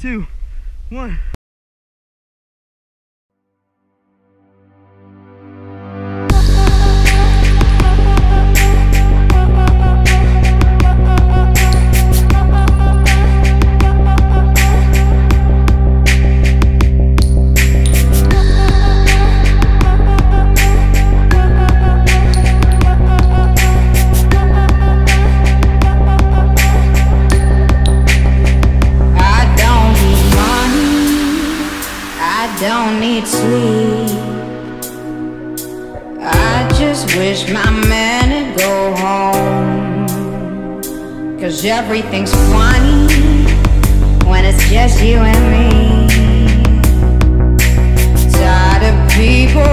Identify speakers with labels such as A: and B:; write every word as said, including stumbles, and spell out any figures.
A: two, one.
B: Don't need sleep. I just wish my man would go home, 'cause everything's funny when it's just you and me. Tired of people